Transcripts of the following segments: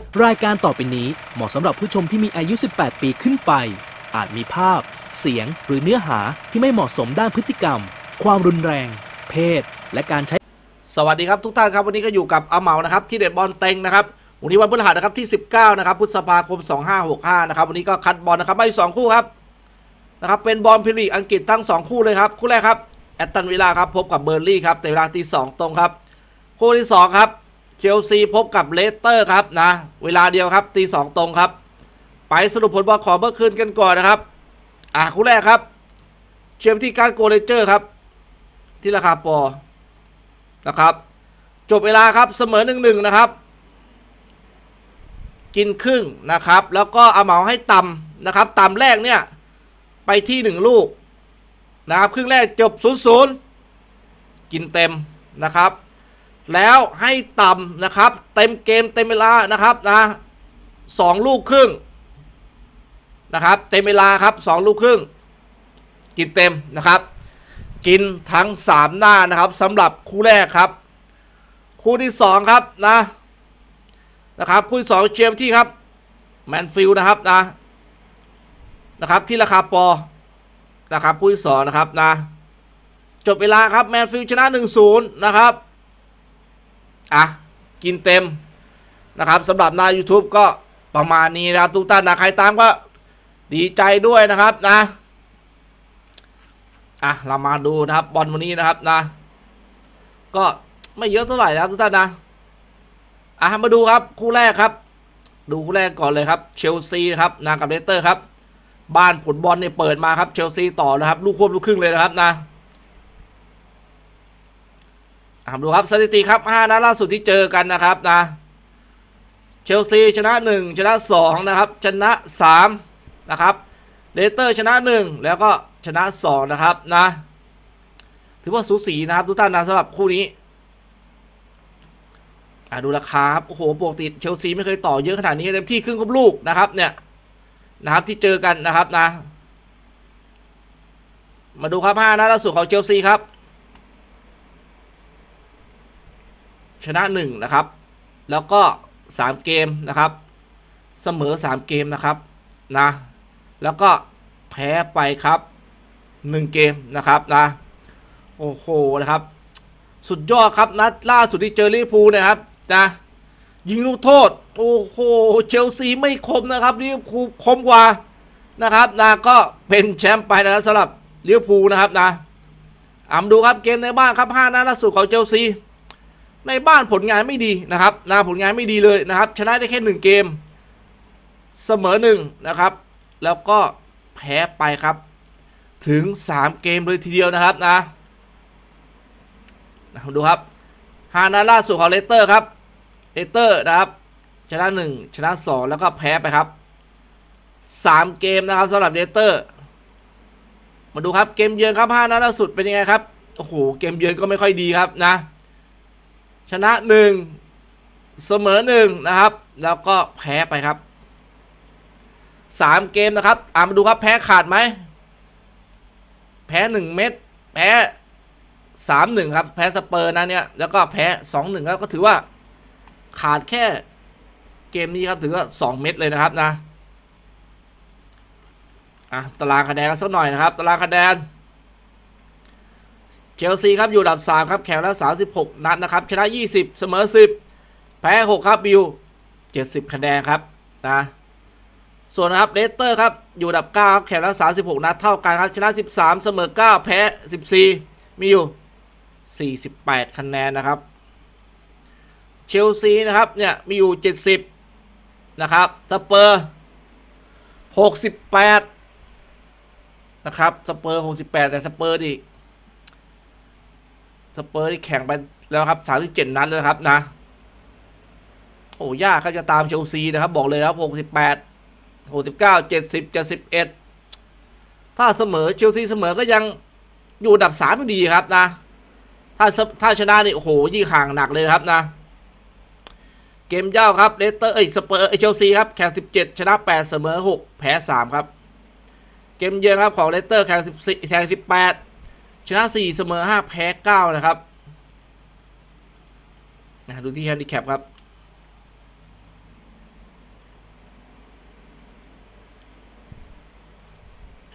รายการต่อไปนี้เหมาะสำหรับผู้ชมที่มีอายุ 18 ปีขึ้นไปอาจมีภาพเสียงหรือเนื้อหาที่ไม่เหมาะสมด้านพฤติกรรมความรุนแรงเพศและการใช้สวัสดีครับทุกท่านครับวันนี้ก็อยู่กับอาเหมานะครับที่เด็ดบอลเต็งนะครับวันนี้วันพฤหัสนะครับที่19นะครับพฤษภาคม2565นะครับวันนี้ก็คัดบอลนะครับมา2คู่ครับนะครับเป็นบอลพรีเมียร์ลีกอังกฤษทั้ง2คู่เลยครับคู่แรกครับแอตตันวิลล่าครับพบกับเบอร์ลี่ครับแต่เวลาตี 2ตรงครับคู่ที่2ครับเชลซีพบกับเลสเตอร์ครับนะเวลาเดียวครับตี 2ตรงครับไปสรุปผลบอลของเมื่อคืนกันก่อนนะครับคู่แรกครับเชียร์ที่การโกเลเจอร์ครับที่ราคาปอนะครับจบเวลาครับเสมอ 1-1 นะครับกินครึ่งนะครับแล้วก็เอาเหมาให้ต่ำนะครับต่ำแรกเนี่ยไปที่1ลูกนะครับครึ่งแรกจบ 0-0 กินเต็มนะครับแล้วให้ต่ำนะครับเต็มเกมเต็มเวลานะครับนะ2ลูกครึ่งนะครับเต็มเวลาครับ2ลูกครึ่งกินเต็มนะครับกินทั้ง3หน้านะครับสำหรับคู่แรกครับคู่ที่2ครับนะครับคู่ที่2เชียร์ที่ครับแมนฟิลด์นะครับนะครับที่ราคาปอนะครับคู่ที่2นะครับจบเวลาครับแมนฟิลด์ชนะ 1-0 นะครับกินเต็มนะครับสำหรับหน้า YouTube ก็ประมาณนี้นะครับทุกท่านใครตามก็ดีใจด้วยนะครับเรามาดูนะครับบอลวันนี้นะครับก็ไม่เยอะเท่าไหร่นะครับทุกท่านมาดูครับคู่แรกครับดูคู่แรกก่อนเลยครับเชลซีครับกับเลสเตอร์ครับบ้านผลบอลเนี่ยเปิดมาครับเชลซีต่อนะครับลูกควบลูกครึ่งเลยนะครับดูครับสถิติครับ5นัดล่าสุดที่เจอกันนะครับเชลซีชนะ1ชนะ2นะครับชนะ3นะครับเลสเตอร์ชนะ1แล้วก็ชนะ2นะครับถือว่าสูสีนะครับทุกท่านสำหรับคู่นี้ดูราคาครับโอ้โหปกติเชลซีไม่เคยต่อเยอะขนาดนี้เต็มที่ครึ่งกับลูกนะครับเนี่ยนะครับที่เจอกันนะครับมาดูครับ5นัดล่าสุดของเชลซีครับชนะ1นะครับแล้วก็3เกมนะครับเสมอ3เกมนะครับแล้วก็แพ้ไปครับ1เกมนะครับโอ้โหนะครับสุดยอดครับนัดล่าสุดที่เจอลิเวอร์พูลนะครับยิงลูกโทษโอ้โหเชลซีไม่คมนะครับลิเวอร์พูลคมกว่านะครับก็เป็นแชมป์ไปนะครับสำหรับลิเวอร์พูลนะครับมาดูครับเกมในบ้านครับ5นัดล่าสุดของเชลซีในบ้านผลงานไม่ดีนะครับผลงานไม่ดีเลยนะครับชนะได้แค่1เกมเสมอ1นะครับแล้วก็แพ้ไปครับถึง3เกมเลยทีเดียวนะครับดูครับ5นัดล่าสุดของเลสเตอร์ครับเลสเตอร์นะครับชนะ1ชนะ2แล้วก็แพ้ไปครับ3เกมนะครับสำหรับเลสเตอร์มาดูครับเกมเยือนครับ5นัดล่าสุดเป็นยังไงครับโอ้โหเกมเยือนก็ไม่ค่อยดีครับชนะ1เสมอ1นะครับแล้วก็แพ้ไปครับ3เกมนะครับมาดูครับแพ้ขาดไหมแพ้1เม็ดแพ้3-1ครับแพ้สเปอร์เนี่ยแล้วก็แพ้ 2-1 แล้วก็ถือว่าขาดแค่เกมนี้ครับถือว่า2เม็ดเลยนะครับตารางคะแนนกันสักหน่อยนะครับตารางคะแนนเชลซีครับอยู่อันดับ3ครับแข่งแล้ว36นัดนะครับชนะ20เสมอ10แพ้6ครับบิว70คะแนนครับส่วนนะครับเลสเตอร์ครับอยู่อันดับ9ครับแข่งแล้ว36นัดเท่ากันครับชนะ13เสมอ9แพ้14มีอยู่48คะแนนนะครับเชลซีนะครับเนี่ยมีอยู่70นะครับสเปอร์68นะครับสเปอร์68แต่สเปอร์ที่แข่งไปแล้วครับ37นัดแล้วครับโอ้ยากครับจะตามเชลซีนะครับบอกเลยครับ68 69 70 71ถ้าเสมอเชลซีเสมอก็ยังอยู่อันดับ3ไม่ดีครับถ้าชนะนี่โอ้โหยิ่งห่างหนักเลยครับเกมยาวครับเลสเตอร์สเปอร์เชลซีครับแข่ง17ชนะ8เสมอ6แพ้3ครับเกมเยือนครับของเลสเตอร์แข่ง18ชนะ4เสมอ5แพ้9นะครับดูที่แฮนดิแคปครับ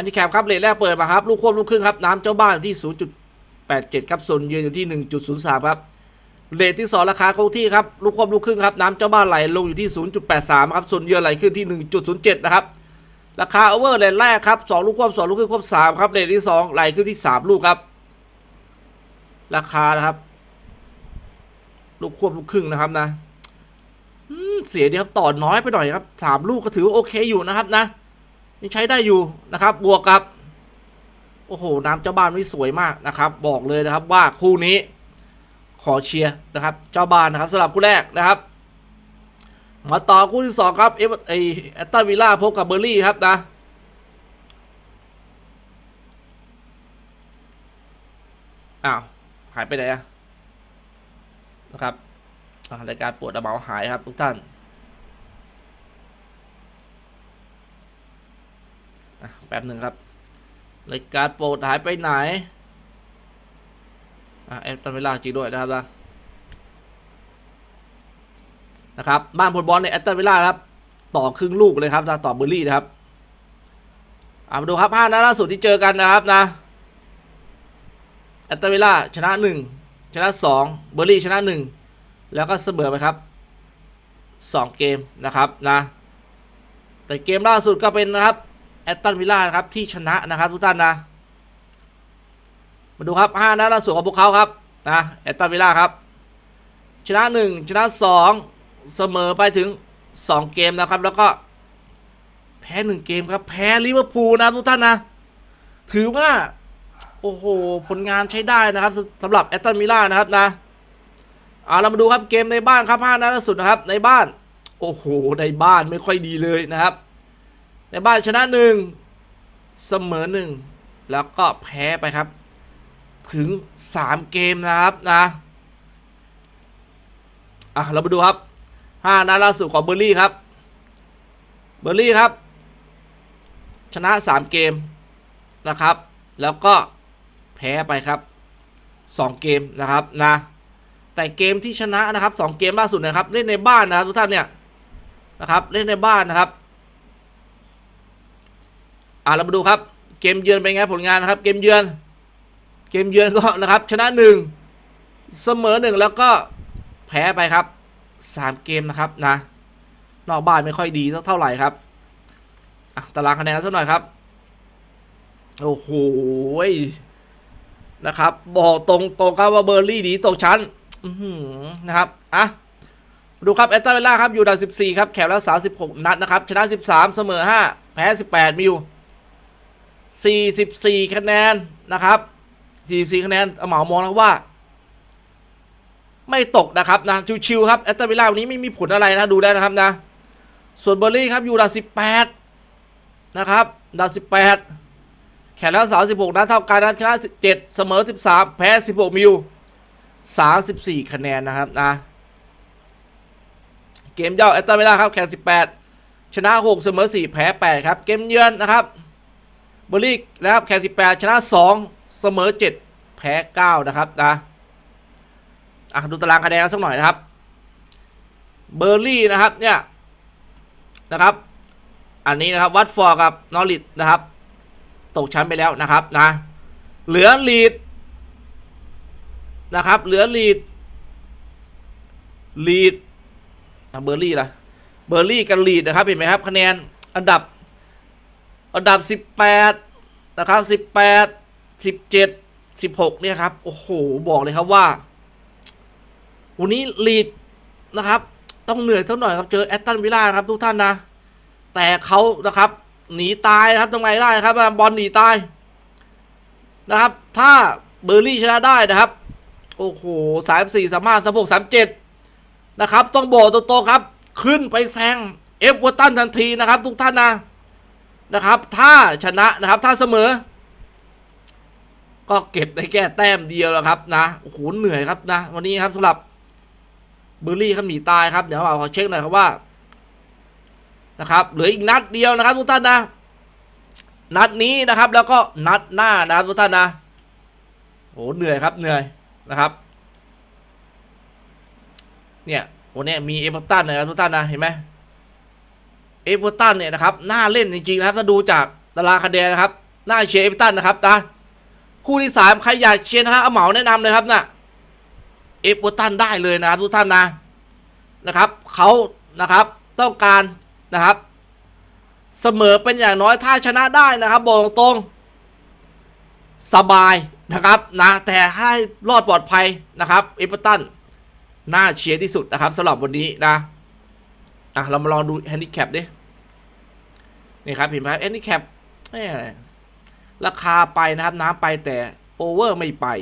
นดิแคปครับเลทแรกเปิดมาครับลูกควบลูกครึ่งครับน้ำเจ้าบ้านที่ 0.87 ครับส่วนยืนอยู่ที่ 1.03 ครับเลทที่2ราคาคงที่ครับลูกควบลูกครึ่งครับน้ำเจ้าบ้านไหลลงอยู่ที่ 0.83 ครับส่วนยืนไหลขึ้นที่ 1.07 นะครับราคาโอเวอร์เลทแรกครับ2ลูกควบ2ลูกครึ่งควบ3ครับเลทที่2ไหลขึ้นที่3ลูกครับราคานะครับลูกควบลูกครึ่งนะครับนะเสียดีครับต่อน้อยไปหน่อยครับ3ลูกก็ถือว่าโอเคอยู่นะครับนะนี่ใช้ได้อยู่นะครับบวกกับโอ้โหน้ำเจ้าบ้านนี่สวยมากนะครับบอกเลยนะครับว่าคู่นี้ขอเชียร์นะครับเจ้าบ้านนะครับสำหรับคู่แรกนะครับมาต่อคู่ที่2ครับแอตตันวิลล่าพบกับเบอร์ลี่ครับนะอ้าวหายไปไหนนะครับรายการปวดระเบาหายครับทุกท่านแป๊บหนึ่งครับรายการโปรดหายไปไหนแอตตันวิลล่าจริงด้วยนะครับบ้านผลบอลในแอตตันวิลล่าครับต่อครึ่งลูกเลยครับต่อเบอร์ลี่นะครับมาดูครับ5 นัดล่าสุดที่เจอกันนะครับนะแอตตันวิลล่าชนะ1ชนะ2เบอร์ลี่ชนะ1แล้วก็เสมอไปครับ2เกมนะครับนะแต่เกมล่าสุดก็เป็นนะครับแอตตันวิลล่านะครับที่ชนะนะครับทุกท่านนะมาดูครับ5 นัดล่าสุดของพวกเขาครับนะแอตตันวิลล่าครับชนะ1ชนะ2เสมอไปถึง2เกมนะครับแล้วก็แพ้1เกมครับแพ้ลิเวอร์พูลนะทุกท่านนะถือว่าโอ้โหผลงานใช้ได้นะครับสำหรับแอตตันวิลล่านะครับนะเรามาดูครับเกมในบ้านครับ5 นัดล่าสุดนะครับในบ้านโอ้โหในบ้านไม่ค่อยดีเลยนะครับในบ้านชนะ1เสมอ1แล้วก็แพ้ไปครับถึง3เกมนะครับนะเรามาดูครับ5 นัดล่าสุดของเบอร์ลี่ครับเบอร์ลี่ครับชนะ3เกมนะครับแล้วก็แพ้ไปครับ2เกมนะครับนะแต่เกมที่ชนะนะครับ2เกมล่าสุดนะครับเล่นในบ้านนะครับทุกท่านเนี่ยนะครับเล่นในบ้านนะครับเรามาดูครับเกมเยือนเป็นไงผลงานนะครับเกมเยือนก็นะครับชนะ1เสมอ1แล้วก็แพ้ไปครับ3เกมนะครับนะนอกบ้านไม่ค่อยดีเท่าไหร่ครับตารางคะแนนสักหน่อยครับโอ้โหนะครับบอกตรงครับว่าเบอร์ลี่ดีตกชั้นนะครับดูครับแอตตันวิลล่าครับอยู่อันดับ14ครับแข่งแล้ว36นัดนะครับชนะ13เสมอ5แพ้18มีอยู่44คะแนนนะครับ44คะแนนเหมามองแล้วว่าไม่ตกนะครับนะชิวๆครับแอตตันวิลล่าวันนี้ไม่มีผลอะไรนะดูได้นะครับนะส่วนเบอร์ลี่ครับอยู่อันดับ18นะครับอันดับ18แข่งแล้ว36นัดเท่ากันนะชนะ17เสมอ13แพ้16มีอยู่34คะแนนนะครับนะเกมเย่าแอตตันวิลล่าครับแข่ง18ชนะ6เสมอ4แพ้8ครับเกมเยือนนะครับเบอร์ลี่นะครับแข่ง18ชนะ2เสมอ7แพ้9นะครับนะดูตารางคะแนนสักหน่อยนะครับเบอร์ลี่นะครับเนี่ยนะครับอันนี้นะครับวัตฟอร์ดกับนอริทนะครับตกชั้นไปแล้วนะครับนะเหลือลีดนะครับเหลือลีดเบอร์ลี่ล่ะเบอร์ลี่กับลีดนะครับเห็นไหมครับคะแนนอันดับ18นะครับ18 17 16เนี่ยครับโอ้โหบอกเลยครับว่าวันนี้ลีดนะครับต้องเหนื่อยสักหน่อยครับเจอแอตตันวิลล่าครับทุกท่านนะแต่เขานะครับหนีตายนะครับทำไงได้ครับบอลหนีตายนะครับถ้าเบอร์ลี่ชนะได้นะครับโอ้โห34 35 36 37นะครับต้องบอกตรงๆครับขึ้นไปแซงเอฟเวอร์ตันทันทีนะครับทุกท่านนะครับถ้าชนะนะครับถ้าเสมอก็เก็บได้แค่แต้มเดียวแล้วครับนะโอ้โหเหนื่อยครับนะวันนี้ครับสำหรับเบอร์ลี่ครับหนีตายครับเดี๋ยวขอเช็คหน่อยครับว่านะครับเหลืออีกนัดเดียวนะครับทุกท่านนะนัดนี้นะครับแล้วก็นัดหน้านะครับทุกท่านนะโอ้เหนื่อยครับเหนื่อยนะครับเนี่ยวันนี้มีเอเวอร์ตันนะครับทุกท่านนะเห็นไหมเอเวอร์ตันเนี่ยนะครับน่าเล่นจริงๆนะครับถ้าดูจากตารางคะแนนนะครับหน้าเชียร์เอเวอร์ตันนะครับนะคู่ที่3ใครอยากเชียร์นะฮะเอาเหมาแนะนำเลยครับนะเอเวอร์ตันได้เลยนะครับทุกท่านนะครับเขานะครับต้องการนะครับเสมอเป็นอย่างน้อยถ้าชนะได้นะครับบอกตรงๆสบายนะครับนะแต่ให้รอดปลอดภัยนะครับเอเวอร์ตันน่าเชียร์ที่สุดนะครับสำหรับวันนี้นะเรามาลองดูแฮนดิแคปดินี่ครับเห็นไหมแฮนดิแคปราคาไปนะครับน้ำไปแต่โอเวอร์ไม่ไป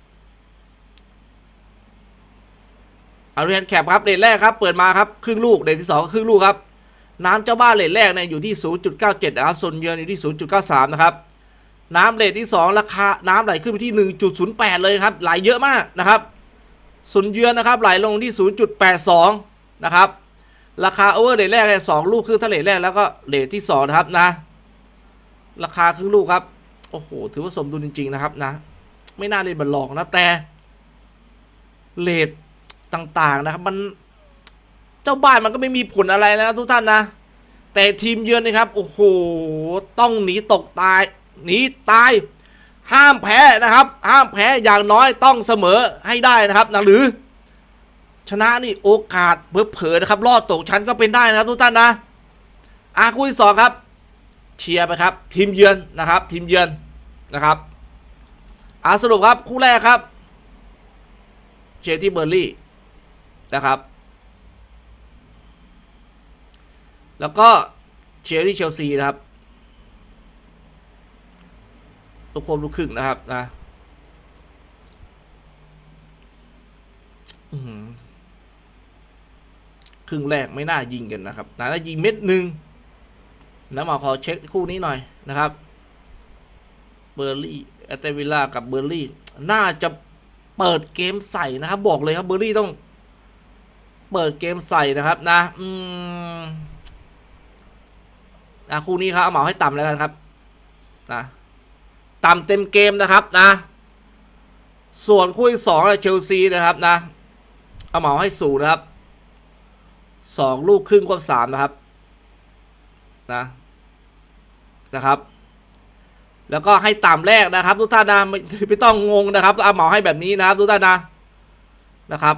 เอาแฮนดิแคปครับเลทแรกครับเปิดมาครับครึ่งลูกเลทที่2ก็ครึ่งลูกครับน้ำเจ้าบ้านเลทแรกเนี่ยอยู่ที่ 0.97 นะครับส่วนเยือนอยู่ที่ 0.93 นะครับน้ำเลทที่2ราคาน้ำไหลขึ้นไปที่ 1.08 เลยครับไหลเยอะมากนะครับส่วนเยือนนะครับไหลลงที่ 0.82 นะครับราคาโอเวอร์เลทแรก2ลูกครึ่งทะเลแรกแล้วก็เลทที่2นะครับนะราคาครึ่งลูกครับโอ้โหถือว่าสมดุลจริงๆนะครับนะไม่น่าเล่นบัลลองนะแต่เลทต่างๆนะครับมันเจ้าบ้านมันก็ไม่มีผลอะไรนะทุกท่านนะแต่ทีมเยือนนะครับโอ้โหต้องหนีตกตายหนีตายห้ามแพ้นะครับห้ามแพ้อย่างน้อยต้องเสมอให้ได้นะครับนะหรือชนะนี่โอกาสเผลอๆนะครับรอดตกชั้นก็เป็นได้นะครับทุกท่านนะคู่ที่2ครับเชียร์ไปครับทีมเยือนนะครับทีมเยือนนะครับสรุปครับคู่แรกครับเชียร์ที่เบอร์ลี่นะครับแล้วก็เชียร์ที่เชลซีนะครับลูกโคมลูกครึ่งนะครับนะครึ่งแรกไม่น่ายิงกันนะครับน่ายิงเม็ดหนึ่งนะมาขอเช็คคู่นี้หน่อยนะครับเบอร์ลี่แอตเลติโกวิลล่ากับเบอร์ลี่น่าจะเปิดเกมใส่นะครับบอกเลยครับเบอร์ลี่ต้องเปิดเกมใส่นะครับนะคู่นี้ครับเอาเหมาให้ต่ำแล้วกันครับนะต่ำเต็มเกมนะครับนะส่วนคู่ที่2เชลซีนะครับนะเอาเหมาให้สูงนะครับ2ลูกครึ่งควบ3นะครับนะครับแล้วก็ให้ต่ำแรกนะครับทุกท่านนะไม่ต้องงงนะครับเอาเหมาให้แบบนี้นะครับทุกท่านนะครับ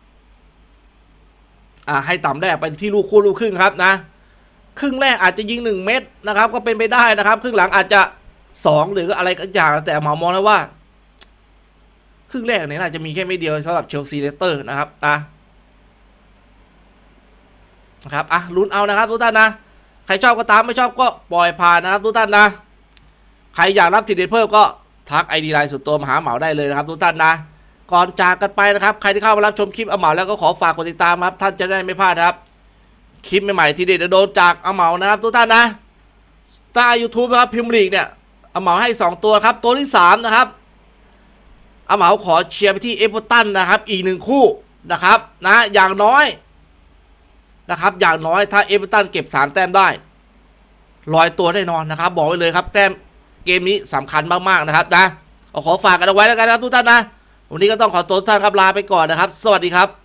ให้ต่ำแรกไปที่ลูกครึ่งครับนะครึ่งแรกอาจจะยิง1 เม็ดนะครับก็เป็นไปได้นะครับครึ่งหลังอาจจะ2หรืออะไรก็อย่างแต่หมอมองแล้วว่าครึ่งแรกเนี่ยน่าจะมีแค่ไม่เดียวสำหรับเชลซีเลสเตอร์นะครับนะครับลุ้นเอานะครับทุกท่านนะใครชอบก็ตามไม่ชอบก็ปล่อยผ่านนะครับทุกท่านนะใครอยากรับทีเด็ดเพิ่มก็ทัก ID ไลน์ส่วนตัวมาหาเหมาได้เลยนะครับทุกท่านนะก่อนจากกันไปนะครับใครที่เข้ามารับชมคลิปเอาเหมาแล้วก็ขอฝากกดติดตามครับท่านจะได้ไม่พลาดครับคลิปใหม่ๆทีเด็ดโดนจากเอาเหมานะครับทุกท่านนะใต้ YouTube นะครับพิมพ์ลีกเนี่ยเอาเหมาให้2ตัวครับตัวที่3นะครับเอาเหมาขอเชียร์ไปที่เอเวอร์ตันนะครับอีก1คู่นะครับนะอย่างน้อยนะครับอย่างน้อยถ้าเอเวอร์ตันเก็บ3แต้มได้100ตัวแน่นอนนะครับบอกไว้เลยครับแต้มเกมนี้สำคัญมากๆนะครับนะขอฝากกันเอาไว้แล้วกันครับทุกท่านนะวันนี้ก็ต้องขอตัวท่านครับลาไปก่อนนะครับสวัสดีครับ